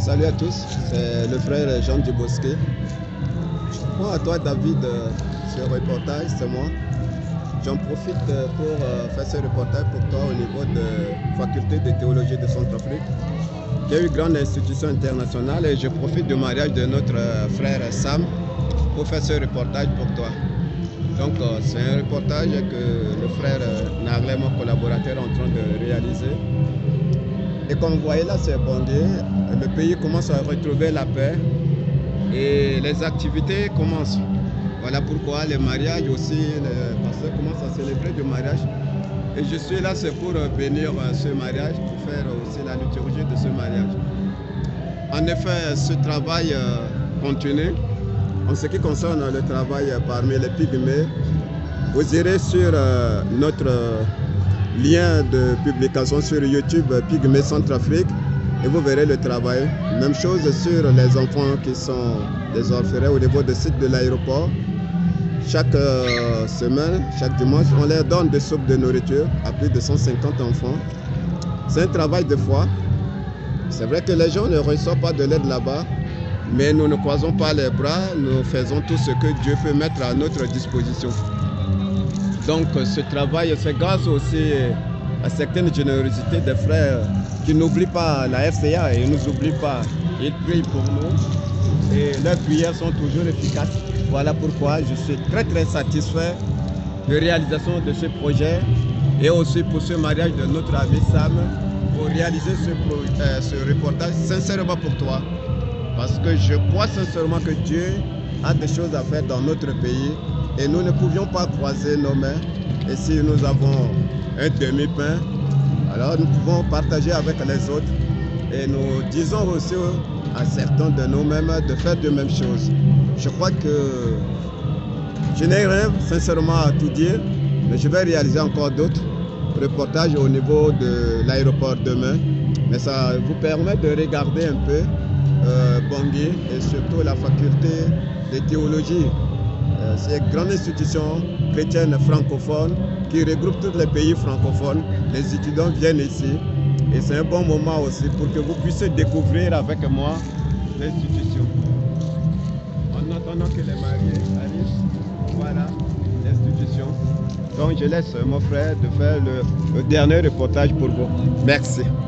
Salut à tous, c'est le frère Jean Dubosquet. Bon, à toi David, ce reportage, c'est moi. J'en profite pour faire ce reportage pour toi au niveau de la faculté de théologie de Centrafrique, qui est une grande institution internationale, et je profite du mariage de notre frère Sam pour faire ce reportage pour toi. Donc c'est un reportage que le frère Naglé, mon collaborateur, est en train de réaliser. Et comme vous voyez là, c'est Bangui. Le pays commence à retrouver la paix et les activités commencent. Voilà pourquoi les mariages aussi, les pasteurs commencent à célébrer du mariage. Et je suis là, c'est pour bénir ce mariage, pour faire aussi la liturgie de ce mariage. En effet, ce travail continue. En ce qui concerne le travail parmi les pygmées, vous irez sur notre lien de publication sur YouTube Pygmée Centrafrique et vous verrez le travail. Même chose sur les enfants qui sont des orphelins au niveau du site de l'aéroport. Chaque semaine, chaque dimanche, on leur donne des soupes de nourriture à plus de 150 enfants. C'est un travail de foi. C'est vrai que les gens ne reçoivent pas de l'aide là-bas, mais nous ne croisons pas les bras, nous faisons tout ce que Dieu peut mettre à notre disposition. Donc ce travail, c'est grâce aussi à certaines générosités des frères qui n'oublient pas la FCA et ils ne nous oublient pas. Ils prient pour nous et leurs prières sont toujours efficaces. Voilà pourquoi je suis très satisfait de la réalisation de ce projet et aussi pour ce mariage de notre ami Sam, pour réaliser ce reportage sincèrement pour toi. Parce que je crois sincèrement que Dieu a des choses à faire dans notre pays et nous ne pouvions pas croiser nos mains. Et si nous avons un demi-pain, alors nous pouvons partager avec les autres. Et nous disons aussi à certains de nous-mêmes de faire de même chose. Je crois que je n'ai rien sincèrement à tout dire, mais je vais réaliser encore d'autres reportages au niveau de l'aéroport demain. Mais ça vous permet de regarder un peu Bangui et surtout la faculté de théologie. C'est une grande institution chrétienne francophone qui regroupe tous les pays francophones. Les étudiants viennent ici et c'est un bon moment aussi pour que vous puissiez découvrir avec moi l'institution. En attendant que les mariés arrivent, voilà l'institution. Donc je laisse mon frère de faire le dernier reportage pour vous. Merci.